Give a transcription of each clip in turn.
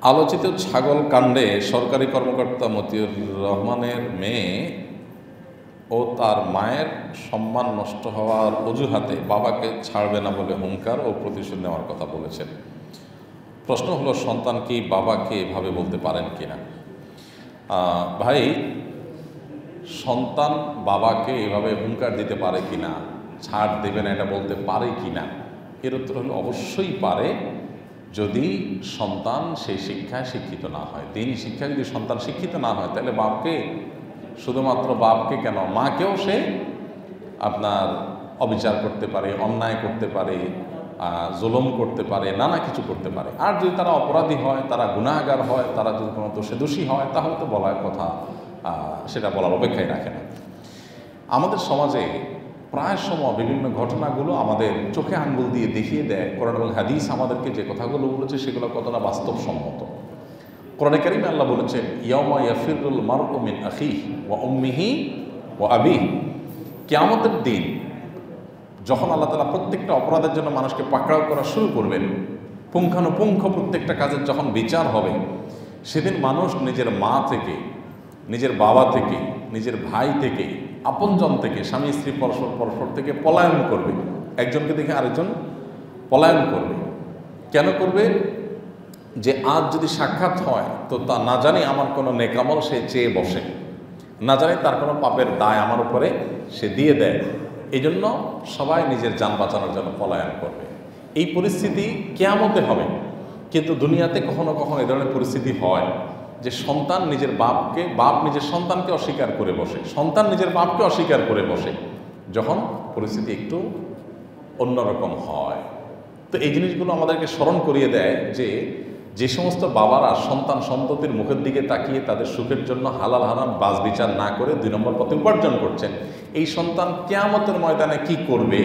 আলোচিত ছাগল কাণ্ডে সরকারি কর্মকর্তা মতিউর রহমানের মেয়ে ও তার মায়ের সম্মান নষ্ট হওয়ার অজুহাতে বাবাকে ছাড়বে না বলে হুঙ্কার ও প্রতিশোধ নেওয়ার কথা বলেছেন। প্রশ্ন হলো, সন্তান কি বাবাকে এভাবে বলতে পারেন কিনা? ভাই, সন্তান বাবাকে এভাবে হুঙ্কার দিতে পারে কিনা, ছাড় দেবে না এটা বলতে পারে কিনা, এর উত্তর হলো অবশ্যই পারে, যদি সন্তান সেই শিক্ষায় শিক্ষিত না হয়। দিনই শিক্ষায় যদি সন্তান শিক্ষিত না হয়, তাহলে বাপকে, শুধুমাত্র বাপকে কেন, মাকেও সে আপনার অবিচার করতে পারে, অন্যায় করতে পারে, জুলুম করতে পারে, নানা কিছু করতে পারে। আর যদি তারা অপরাধী হয়, তারা গুনাহগার হয়, তারা যদি কোনো দোষী হয়, তাহলে তো বলার কথা, সেটা বলার অপেক্ষায় রাখে না। আমাদের সমাজে প্রায় সময় বিভিন্ন ঘটনাগুলো আমাদের চোখে আঙ্গুল দিয়ে দেখিয়ে দেয় কোরআন এবং হাদিস আমাদেরকে যে কথাগুলো বলেছে সেগুলো কতটা বাস্তবসম্মত। কোরআনে কারিমে আল্লাহ বলেছেন, ইয়াউমা ইয়াফিরুল মারউ মিন আখিহি ওয়া উম্মিহি ওয়া আবিহি। কিয়ামতের দিন যখন আল্লাহ তাআলা প্রত্যেকটা অপরাধের জন্য মানুষকে পাকড়াও করা শুরু করবেন, পুঙ্খানুপুঙ্খ প্রত্যেকটা কাজের যখন বিচার হবে, সেদিন মানুষ নিজের মা থেকে, নিজের বাবা থেকে, নিজের ভাই থেকে, আপনজন থেকে, স্বামী স্ত্রী পরস্পর থেকে পলায়ন করবে। একজনকে দেখে আরেকজন পলায়ন করবে। কেন করবে? যে আজ যদি সাক্ষাৎ হয় তো তা না জানি আমার কোনো নেকামল সে চেয়ে বসে, না জানি তার কোনো পাপের দায় আমার উপরে সে দিয়ে দেয়। এই জন্য সবাই নিজের যান বাঁচানোর জন্য পলায়ন করবে। এই পরিস্থিতি কিয়ামতে হবে। কিন্তু দুনিয়াতে কখনো কখনো এই ধরনের পরিস্থিতি হয় যে সন্তান নিজের বাপকে, বাপ নিজের সন্তানকে অস্বীকার করে বসে, সন্তান নিজের বাপকে অস্বীকার করে বসে, যখন পরিস্থিতি একটু অন্যরকম হয়। তো এই জিনিসগুলো আমাদেরকে স্মরণ করিয়ে দেয় যে সমস্ত বাবারা সন্তান সন্ততির মুখের দিকে তাকিয়ে তাদের সুখের জন্য হালাল হারাম বাজ বিচার না করে 2 নম্বর পথে উপার্জন করছেন, এই সন্তান কিয়ামতের ময়দানে কি করবে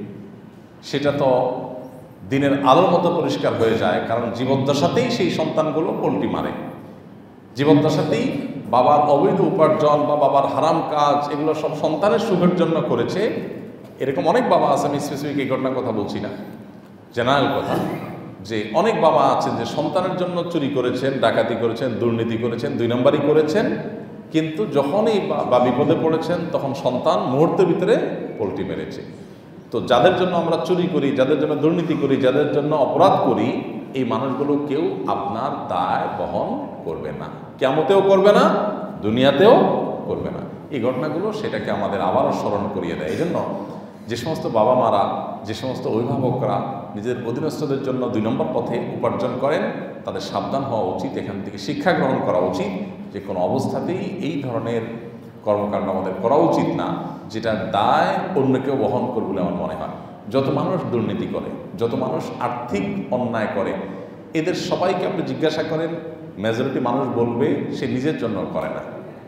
সেটা তো দিনের আলোর মতো পরিষ্কার হয়ে যায়। কারণ জীবদ্দশাতেই সেই সন্তানগুলো পল্টি মারে, জীবদ্দশাতেই বাবার অবৈধ উপার্জন বা বাবার হারাম কাজ এগুলো সব সন্তানের সুখের জন্য করেছে। এরকম অনেক বাবা আছে, আমি স্পেসিফিক এই ঘটনার কথা বলছি না, জেনারেল কথা, যে অনেক বাবা আছেন যে সন্তানের জন্য চুরি করেছেন, ডাকাতি করেছেন, দুর্নীতি করেছেন, 2 নম্বরই করেছেন, কিন্তু যখনই বা বিপদে পড়েছেন তখন সন্তান মুহূর্তের ভিতরে পল্টি মেরেছে। তো যাদের জন্য আমরা চুরি করি, যাদের জন্য দুর্নীতি করি, যাদের জন্য অপরাধ করি, এই মানুষগুলো কেউ আপনার দায় বহন করবে না, কিয়ামতেও করবে না, দুনিয়াতেও করবে না। এই ঘটনাগুলো সেটাকে আমাদের আবারও স্মরণ করিয়ে দেয়। এই জন্য যে সমস্ত বাবা মারা, যে সমস্ত অভিভাবকরা নিজের অধীনস্থদের জন্য 2 নম্বর পথে উপার্জন করেন, তাদের সাবধান হওয়া উচিত, এখান থেকে শিক্ষা গ্রহণ করা উচিত যে কোনো অবস্থাতেই এই ধরনের কর্মকাণ্ড আমাদের করা উচিত না, যেটার দায় অন্য কেউ বহন করবে বলে আমার মনে হয়। যত মানুষ দুর্নীতি করে, যত মানুষ আর্থিক অন্যায় করে, এদের সবাইকে আপনি জিজ্ঞাসা করেন, মেজরিটি মানুষ বলবে সে নিজের জন্য করে না।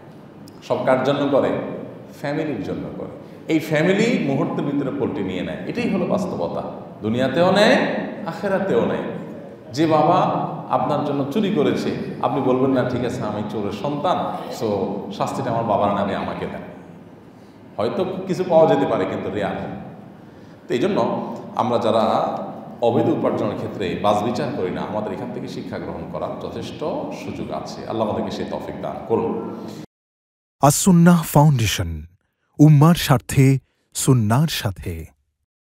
সব কার জন্য করে? ফ্যামিলির জন্য করে। এই ফ্যামিলি মুহূর্তের ভিতরে পল্টি নিয়ে নেয়। এটাই হলো বাস্তবতা। দুনিয়াতেও নেয়, আখেরাতেও নেয়। যে বাবা আপনার জন্য চুরি করেছে, আপনি বলবেন না ঠিক আছে আমি চোরের সন্তান, সো শাস্তিটা আমার বাবার নামে আমাকে দেন। হয়তো কিছু পাওয়া যেতে পারে, কিন্তু রেয়ার। তো এই জন্য আমরা যারা অবৈধ উপার্জনের ক্ষেত্রে বাজ বিচার করি না, আমাদের এখান থেকে শিক্ষা গ্রহণ করার যথেষ্ট সুযোগ আছে। আল্লাহ আমাদেরকে সেই তৌফিক দান করুন। আস-সুন্নাহ ফাউন্ডেশন, উম্মার স্বার্থে, সুন্নাহর সাথে।